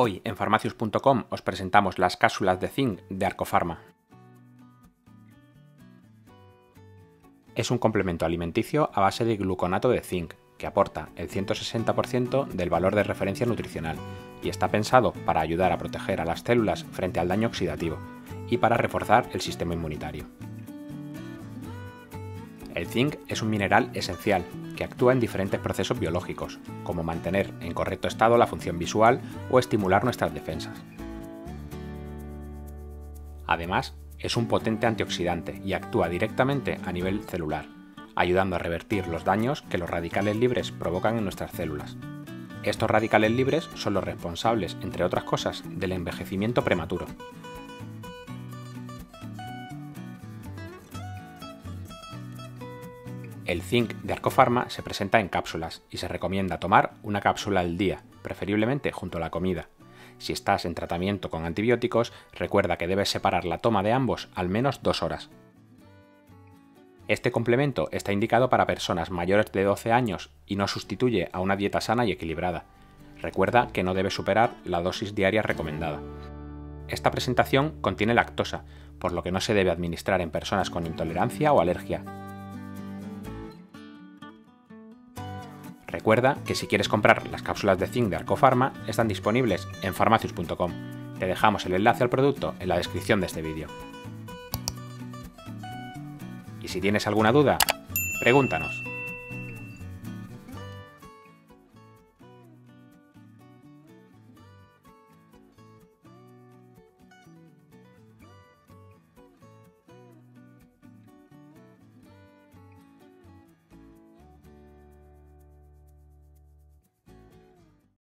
Hoy en farmacius.com os presentamos las cápsulas de zinc de Arcofarma. Es un complemento alimenticio a base de gluconato de zinc, que aporta el 160% del valor de referencia nutricional y está pensado para ayudar a proteger a las células frente al daño oxidativo y para reforzar el sistema inmunitario. El zinc es un mineral esencial que actúa en diferentes procesos biológicos, como mantener en correcto estado la función visual o estimular nuestras defensas. Además, es un potente antioxidante y actúa directamente a nivel celular, ayudando a revertir los daños que los radicales libres provocan en nuestras células. Estos radicales libres son los responsables, entre otras cosas, del envejecimiento prematuro. El zinc de Arcofarma se presenta en cápsulas y se recomienda tomar una cápsula al día, preferiblemente junto a la comida. Si estás en tratamiento con antibióticos, recuerda que debes separar la toma de ambos al menos 2 horas. Este complemento está indicado para personas mayores de 12 años y no sustituye a una dieta sana y equilibrada. Recuerda que no debe superar la dosis diaria recomendada. Esta presentación contiene lactosa, por lo que no se debe administrar en personas con intolerancia o alergia. Recuerda que si quieres comprar las cápsulas de zinc de Arcofarma, están disponibles en farmacius.com. Te dejamos el enlace al producto en la descripción de este vídeo. Y si tienes alguna duda, pregúntanos.